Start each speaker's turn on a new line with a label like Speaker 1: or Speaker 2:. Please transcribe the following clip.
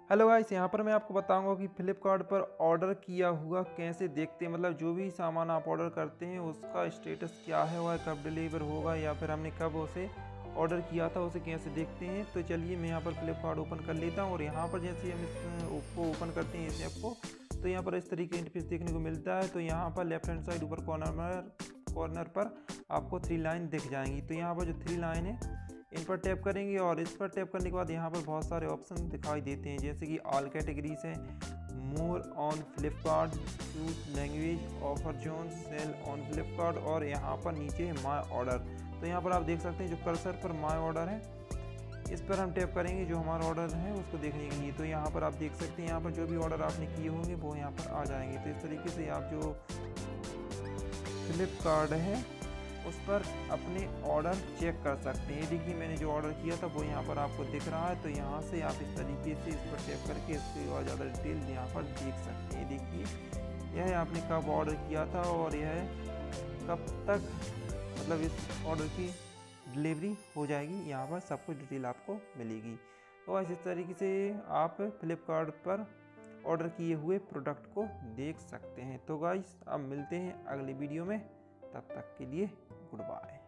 Speaker 1: Hello guys, यहाँ पर मैं आपको बताऊंगा कि फ्लिपकार्ट पर ऑर्डर किया हुआ कैसे देखते हैं। मतलब जो भी सामान आप ऑर्डर करते हैं उसका स्टेटस क्या है, वह कब डिलीवर होगा या फिर हमने कब उसे ऑर्डर किया था, उसे कैसे देखते हैं। तो चलिए मैं यहाँ पर फ्लिपकार्ट ओपन कर लेता हूँ और यहाँ पर जैसे हम इस को ओपन करते हैं इस ऐप को, तो यहाँ पर इस तरीके का इंटरफेस देखने को मिलता है। तो यहाँ पर लेफ्ट हैंड साइड ऊपर कॉर्नर पर आपको 3 लाइन दिख जाएंगी। तो यहाँ पर जो 3 लाइन है इन पर टैप करेंगे और इस पर टैप करने के बाद यहाँ पर बहुत सारे ऑप्शन दिखाई देते हैं, जैसे कि ऑल कैटेगरीज है, more on Flipkart, choose language, offer zone, sale on Flipkart और यहाँ पर नीचे है माय ऑर्डर। तो यहाँ पर आप देख सकते हैं जो कर्सर पर माय ऑर्डर है इस पर हम टैप करेंगे जो हमारा ऑर्डर है उसको देखने के लिए। तो यहाँ पर आप देख सकते हैं यहाँ पर जो भी ऑर्डर आपने किए होंगे वो यहाँ पर आ जाएंगे। तो इस तरीके से आप जो फ्लिपकार्ट है उस पर अपने ऑर्डर चेक कर सकते हैं। ये देखिए मैंने जो ऑर्डर किया था वो यहाँ पर आपको दिख रहा है। तो यहाँ से आप इस तरीके से इस पर टैप करके इसकी और ज़्यादा डिटेल यहाँ पर देख सकते हैं। देखिए यह आपने कब ऑर्डर किया था और यह कब तक मतलब इस ऑर्डर की डिलीवरी हो जाएगी, यहाँ पर सब कुछ डिटेल आपको मिलेगी। तो इस तरीके से आप फ्लिपकार्ट पर ऑर्डर किए हुए प्रोडक्ट को देख सकते हैं। तो गाइस अब मिलते हैं अगले वीडियो में, तब तक के लिए गुड बाय।